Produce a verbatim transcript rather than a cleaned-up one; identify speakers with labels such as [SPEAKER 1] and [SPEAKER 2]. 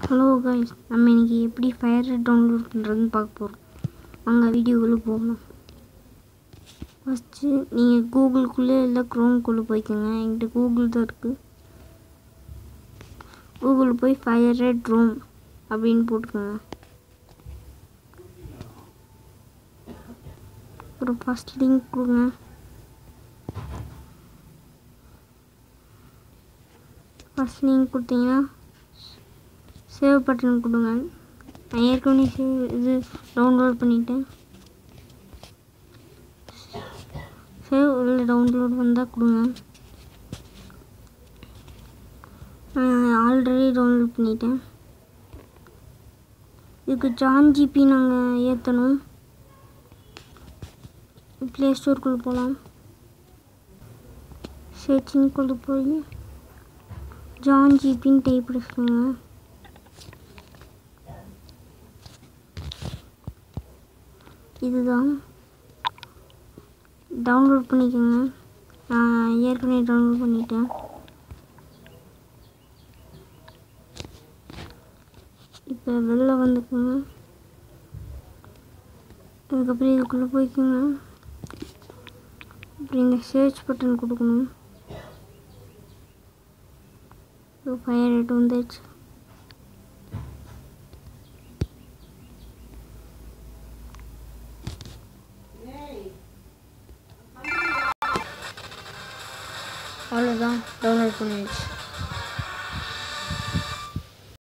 [SPEAKER 1] Hello guys, நம்ம இன்னைக்கு எப்படி ஃபயர்ரெட் டவுன்லோட் பண்ணுறதுன்னு பார்க்க போகிறோம். வாங்க வீடியோக்குள்ளே போகலாம். ஃபஸ்ட்டு நீங்கள் கூகுளுக்குள்ளே இல்லை க்ரோம்குள்ளே போய்க்கோங்க. என்கிட்ட கூகுள் தான் இருக்குது. கூகுள் போய் ஃபயர்ரெட் ரோம் அப்படின்னு போட்டுக்கோங்க. அப்புறம் ஃபஸ்ட் லிங்க் கொடுங்க. ஃபஸ்ட் லிங்க் கொடுத்தீங்கன்னா சேவ் பட்டன் கொடுங்க. நான் ஏற்கனவே சேவ் இது டவுன்லோட் பண்ணிட்டேன். சேவ் இல்லை டவுன்லோட் வந்தால் கொடுங்க. நான் ஆல்ரெடி டவுன்லோட் பண்ணிட்டேன். இதுக்கு ஜான் ஜிபி நாங்கள் ஏற்றணும். ப்ளே ஸ்டோருக்குள்ளே போகலாம். சர்ச்சிங்குள்ளே போய் ஜான் ஜிபின்னு டைப் பண்ணிக்கோங்க. இதுதான் டவுன்லோட் பண்ணிக்கோங்க. நான் ஏற்கனவே டவுன்லோட் பண்ணிட்டேன். இப்போ வெளில வந்துக்கோங்க. அதுக்கப்புறம் இதுக்குள்ளே போய்க்கோங்க. அப்புறம் இந்த சர்ச் பட்டன் கொடுக்கணும். இப்போ ஃபயர்ரெட் வந்துடுச்சு. அவ்வளோதான், டவுன்லோட் பண்ணிடுச்சு.